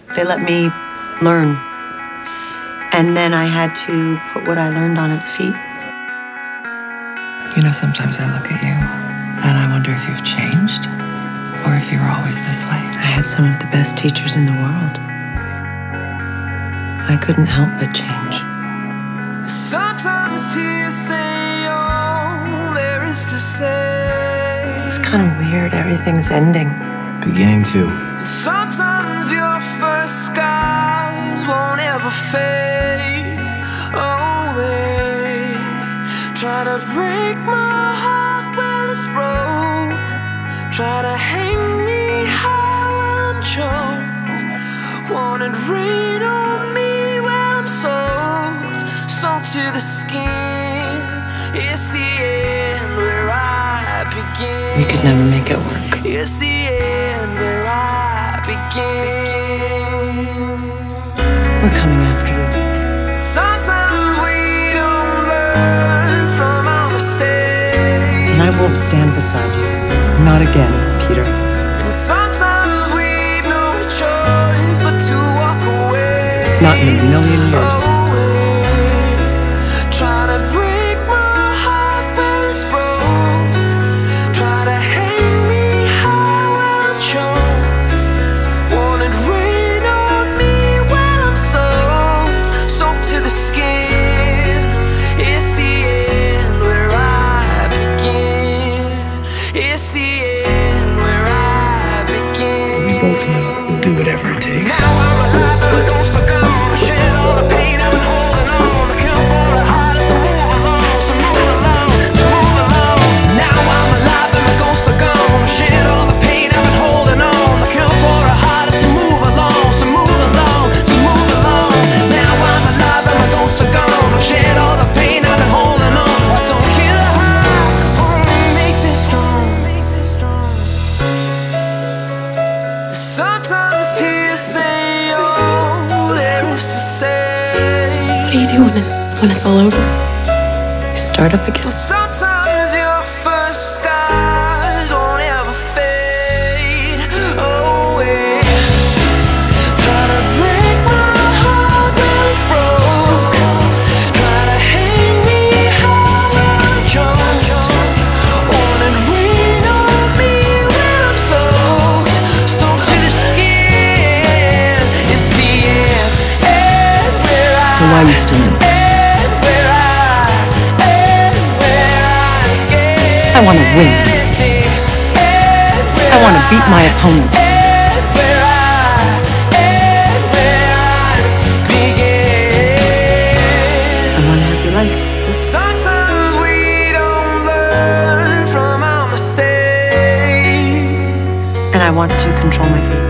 They let me learn. And then I had to put what I learned on its feet. You know, sometimes I look at you and I wonder if you've changed or if you were always this way. I had some of the best teachers in the world. I couldn't help but change. Sometimes tears say all there is to say. It's kind of weird, everything's ending. Beginning to. Sometimes your first skies won't ever fade away. Try to break my heart while it's broke. Try to hang me high while I'm choked. Wanted rain on me while I'm soaked. Soaked to the skin. It's the end where I begin. We could never make it work. It's the end where I begin. We're coming after you. Sometimes we don't learn from our mistakes. And I won't stand beside you. Not again, Peter. And sometimes we've no choice but to walk away. Not in a million years. Try to break my heart when it's broke. Try to hang me high while I'm choked. Wanted rain on me while I'm soaked. Soaked to the skin. It's the end where I begin. It's the end where I begin. We both know we'll do whatever it takes. Now I'm alive and the ghosts are gone. Shed all the pain I've been holding on. The cure for the heart is to move along, so move along, so move along. Now I'm alive and the ghosts are gone. Shed all the pain I've been holding on. The cure for the heart is to move along, so move along, so move along. Now I'm alive and the ghosts are gone. Shed all the pain I've been holding on. Don't kill the heart, only makes it strong. Sometimes tears say all there is to say. What are you doing when it's all over? Start up again. Sometimes your first skies won't ever fade away. Try to break my heart when it's broke. Try to hang me high when I'm choked. Wanted rain on me when I'm soaked. Soaked to the skin. It's the end where I. So why are you still in? I want to win. I want to beat my opponent. I want a happy life. Sometimes we don't learn from our mistakes. And I want to control my fate.